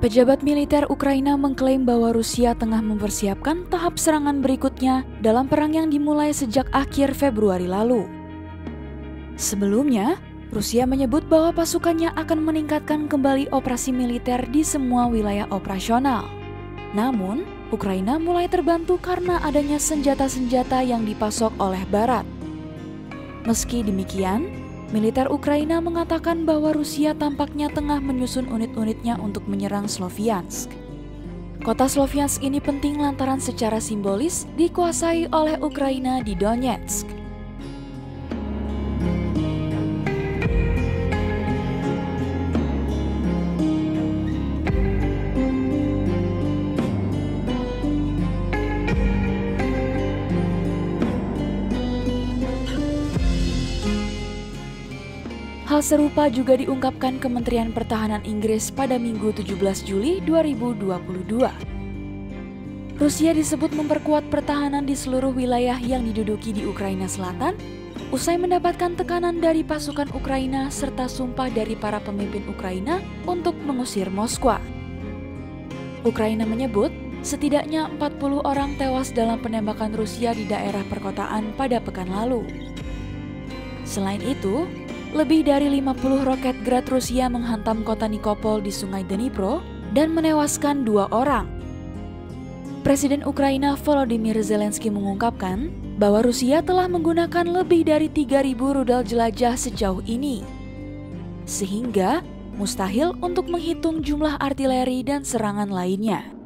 Pejabat militer Ukraina mengklaim bahwa Rusia tengah mempersiapkan tahap serangan berikutnya dalam perang yang dimulai sejak akhir Februari lalu. Sebelumnya, Rusia menyebut bahwa pasukannya akan meningkatkan kembali operasi militer di semua wilayah operasional. Namun, Ukraina mulai terbantu karena adanya senjata-senjata yang dipasok oleh Barat. Meski demikian, militer Ukraina mengatakan bahwa Rusia tampaknya tengah menyusun unit-unitnya untuk menyerang Sloviansk. Kota Sloviansk ini penting lantaran secara simbolis dikuasai oleh Ukraina di Donetsk. Hal serupa juga diungkapkan Kementerian Pertahanan Inggris pada Minggu 17 Juli 2022. Rusia disebut memperkuat pertahanan di seluruh wilayah yang diduduki di Ukraina Selatan, usai mendapatkan tekanan dari pasukan Ukraina serta sumpah dari para pemimpin Ukraina untuk mengusir Moskwa. Ukraina menyebut setidaknya 40 orang tewas dalam penembakan Rusia di daerah perkotaan pada pekan lalu. Selain itu, lebih dari 50 roket Grad Rusia menghantam kota Nikopol di Sungai Dnipro dan menewaskan 2 orang. Presiden Ukraina Volodymyr Zelensky mengungkapkan bahwa Rusia telah menggunakan lebih dari 3.000 rudal jelajah sejauh ini, sehingga mustahil untuk menghitung jumlah artileri dan serangan lainnya.